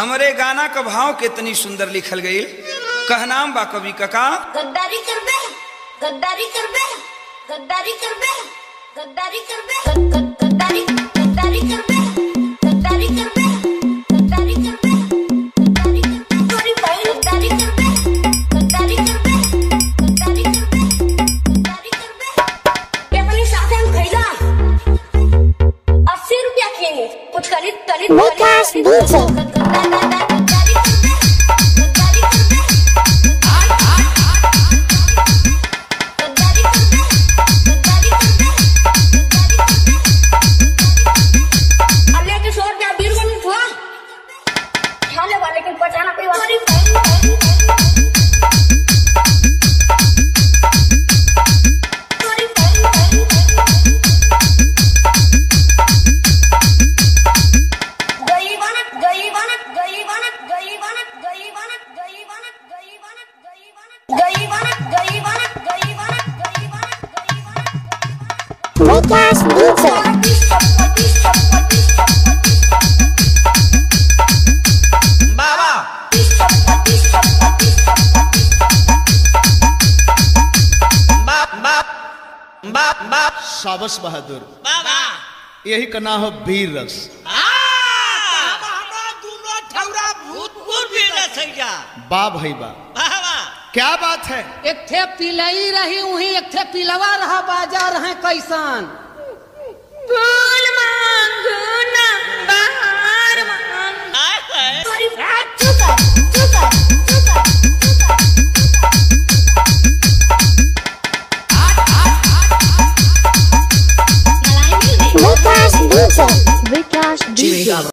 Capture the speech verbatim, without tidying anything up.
हमरे गाना का भाव कितनी सुंदर लिखल गई। कहनाम बा कवि कका गद्दारी करबे गद्दारी करबे गद्दारी करबे गद्दारी करबे गद्दारी गद्दारी करबे गद्दारी करबे गद्दारी करबे गद्दारी करबे सॉरी भाई गद्दारी करबे गद्दारी करबे गद्दारी करबे गद्दारी करबे ये अपनी साथ हम खरीदा अस्सी रुपया खेंगे कुछ कलित कलित विकास डीजे लेकिन पचाना कोई बात नहीं। विकास डीजे शाबाश बहादुर बाबा यही का नाम है वीर रस। बा भाई बा क्या बात है। एक थे पिलई रही वही एक थे पिलवा रहा बाजा रहे कैसन फूल मांगना बाहर मांग सॉरी चुका चुका चुका विकास डीजे विकास डीजे